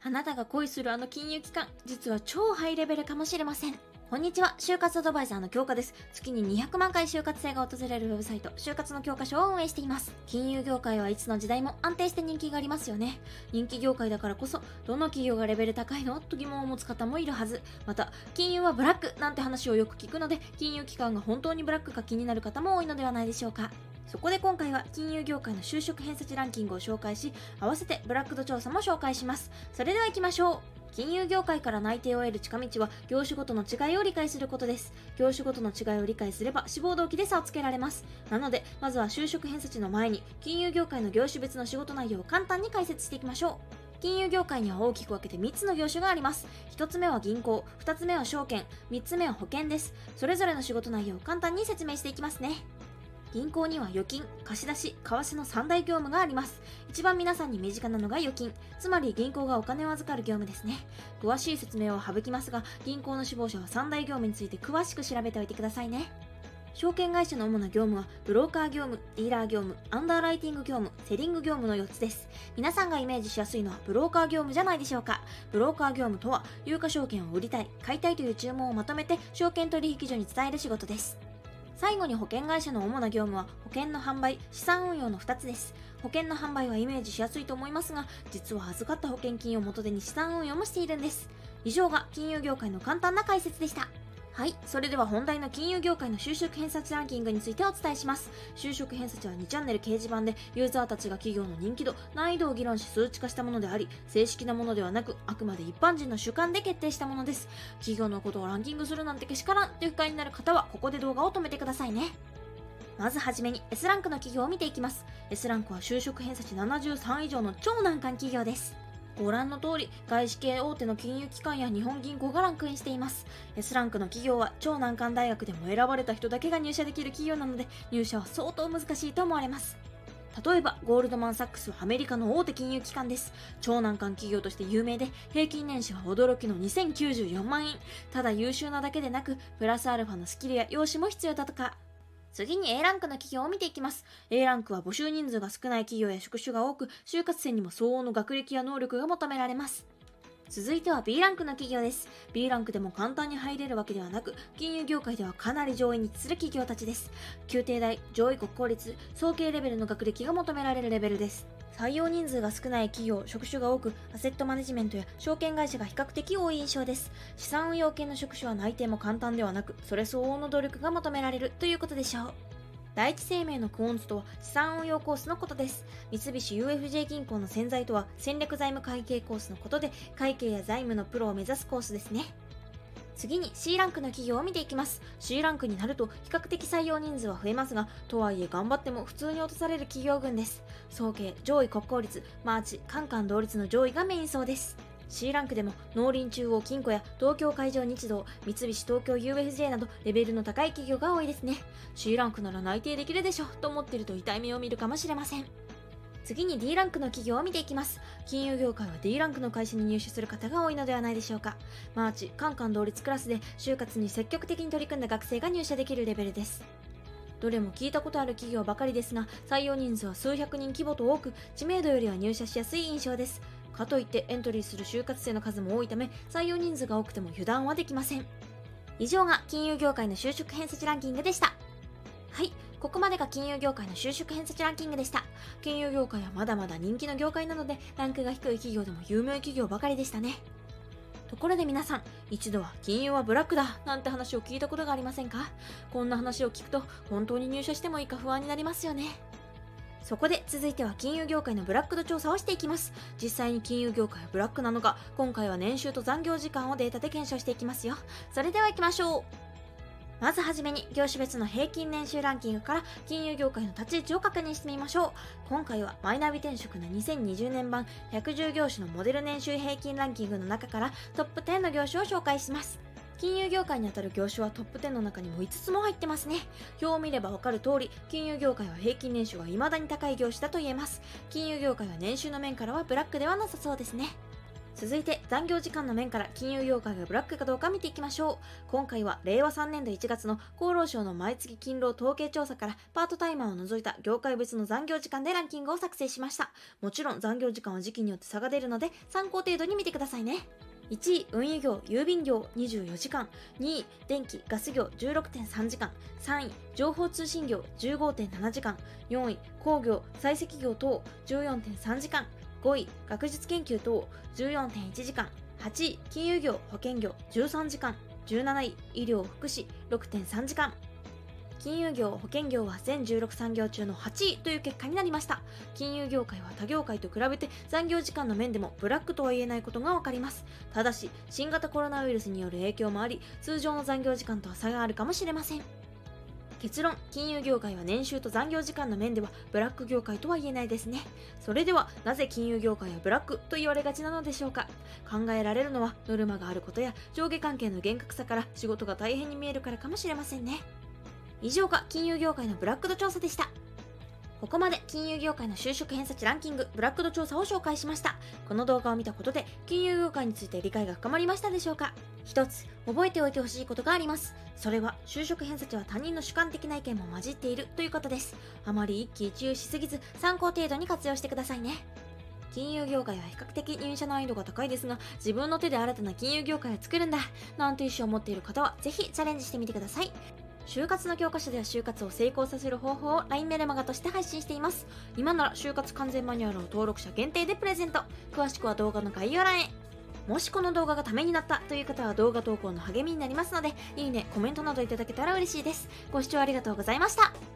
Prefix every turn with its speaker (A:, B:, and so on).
A: あなたが恋するあの金融機関、実は超ハイレベルかもしれません。こんにちは、就活アドバイザーの京香です。月に200万回就活生が訪れるウェブサイト、就活の教科書を運営しています。金融業界はいつの時代も安定して人気がありますよね。人気業界だからこそ、どの企業がレベル高いのと疑問を持つ方もいるはず。また、金融はブラックなんて話をよく聞くので、金融機関が本当にブラックか気になる方も多いのではないでしょうか。そこで今回は金融業界の就職偏差値ランキングを紹介し、合わせてブラック度調査も紹介します。それでは行きましょう。金融業界から内定を得る近道は業種ごとの違いを理解することです。業種ごとの違いを理解すれば志望動機で差をつけられます。なのでまずは就職偏差値の前に金融業界の業種別の仕事内容を簡単に解説していきましょう。金融業界には大きく分けて3つの業種があります。1つ目は銀行、2つ目は証券、3つ目は保険です。それぞれの仕事内容を簡単に説明していきますね。銀行には預金、貸し出し、為替の3大業務があります。一番皆さんに身近なのが預金、つまり銀行がお金を預かる業務ですね。詳しい説明を省きますが、銀行の志望者は3大業務について詳しく調べておいてくださいね。証券会社の主な業務は、ブローカー業務、ディーラー業務、アンダーライティング業務、セリング業務の4つです。皆さんがイメージしやすいのはブローカー業務じゃないでしょうか。ブローカー業務とは、有価証券を売りたい、買いたいという注文をまとめて、証券取引所に伝える仕事です。最後に保険会社の主な業務は保険の販売、資産運用の2つです。保険の販売はイメージしやすいと思いますが、実は預かった保険金を元手に資産運用もしているんです。以上が金融業界の簡単な解説でした。はい、それでは本題の金融業界の就職偏差値ランキングについてお伝えします。就職偏差値は2チャンネル掲示板でユーザーたちが企業の人気度、難易度を議論し数値化したものであり、正式なものではなく、あくまで一般人の主観で決定したものです。企業のことをランキングするなんてけしからんという不快になる方は、ここで動画を止めてくださいね。まずはじめに S ランクの企業を見ていきます。S ランクは就職偏差値73以上の超難関企業です。ご覧の通り、外資系大手の金融機関や日本銀行がランクインしています。S ランクの企業は超難関大学でも選ばれた人だけが入社できる企業なので、入社は相当難しいと思われます。例えば、ゴールドマン・サックスはアメリカの大手金融機関です。超難関企業として有名で、平均年収は驚きの2094万円。ただ優秀なだけでなく、プラスアルファのスキルや容姿も必要だとか。次に A ランクの企業を見ていきます。A ランクは募集人数が少ない企業や職種が多く、就活生にも相応の学歴や能力が求められます。続いては B ランクの企業です。B ランクでも簡単に入れるわけではなく、金融業界ではかなり上位に位置する企業たちです。宮廷大、上位国公立、総計レベルの学歴が求められるレベルです。採用人数が少ない企業、職種が多く、アセットマネジメントや証券会社が比較的多い印象です。資産運用系の職種は内定も簡単ではなく、それ相応の努力が求められるということでしょう。第一生命のクオンズとは資産運用コースのことです。三菱 UFJ 銀行の潜在とは戦略財務会計コースのことで、会計や財務のプロを目指すコースですね。次に C ランクの企業を見ていきます。C ランクになると比較的採用人数は増えますが、とはいえ頑張っても普通に落とされる企業群です。総計、上位国公立、マーチ、カンカン同率の上位がメイン層です。C ランクでも農林中央金庫や東京海上日動、三菱東京 UFJ などレベルの高い企業が多いですね。C ランクなら内定できるでしょと思ってると痛い目を見るかもしれません。次に D ランクの企業を見ていきます。金融業界は D ランクの会社に入社する方が多いのではないでしょうか。マーチ、カンカン同率クラスで就活に積極的に取り組んだ学生が入社できるレベルです。どれも聞いたことある企業ばかりですが、採用人数は数百人規模と多く、知名度よりは入社しやすい印象です。かといってエントリーする就活生の数も多いため、採用人数が多くても油断はできません。以上が金融業界の就職偏差値ランキングでした。はい、ここまでが金融業界の就職偏差値ランキングでした。金融業界はまだまだ人気の業界なので、ランクが低い企業でも有名企業ばかりでしたね。ところで皆さん、一度は金融はブラックだなんて話を聞いたことがありませんか？こんな話を聞くと本当に入社してもいいか不安になりますよね。そこで続いては金融業界のブラック度調査をしていきます。実際に金融業界はブラックなのか、今回は年収と残業時間をデータで検証していきますよ。それでは行きましょう。まずはじめに業種別の平均年収ランキングから金融業界の立ち位置を確認してみましょう。今回はマイナビ転職の2020年版110業種のモデル年収平均ランキングの中からトップ10の業種を紹介します。金融業界にあたる業種はトップ10の中にも5つも入ってますね。表を見ればわかる通り、金融業界は平均年収が未だに高い業種だと言えます。金融業界は年収の面からはブラックではなさそうですね。 続いて残業時間の面から金融業界がブラックかどうか見ていきましょう。今回は令和3年度1月の厚労省の毎月勤労統計調査からパートタイマーを除いた業界別の残業時間でランキングを作成しました。もちろん残業時間は時期によって差が出るので参考程度に見てくださいね。1位、運輸業・郵便業24時間、2位、電気・ガス業 16.3 時間、3位、情報通信業 15.7 時間、4位、工業・採石業等 14.3 時間、5位、学術研究等 14.1 時間、8位、金融業・保険業13時間、17位、医療・福祉 6.3 時間。金融業・保険業は全16産業中の8位という結果になりました。金融業界は他業界と比べて残業時間の面でもブラックとは言えないことがわかります。ただし、新型コロナウイルスによる影響もあり、通常の残業時間とは差があるかもしれません。結論、金融業界は年収と残業時間の面ではブラック業界とは言えないですね。それではなぜ金融業界はブラックと言われがちなのでしょうか。考えられるのはノルマがあることや上下関係の厳格さから仕事が大変に見えるからかもしれませんね。以上が金融業界のブラック度調査でした。ここまで金融業界の就職偏差値ランキングブラック度調査を紹介しました。この動画を見たことで金融業界について理解が深まりましたでしょうか。一つ覚えておいてほしいことがあります。それは就職偏差値は他人の主観的な意見も混じっているということです。あまり一喜一憂しすぎず参考程度に活用してくださいね。金融業界は比較的入社難易度が高いですが、自分の手で新たな金融業界を作るんだなんて意思を持っている方はぜひチャレンジしてみてください。就活の教科書では就活を成功させる方法を LINE メルマガとして配信しています。今なら就活完全マニュアルを登録者限定でプレゼント。詳しくは動画の概要欄へ。もしこの動画がためになったという方は動画投稿の励みになりますので、いいね、コメントなどいただけたら嬉しいです。ご視聴ありがとうございました。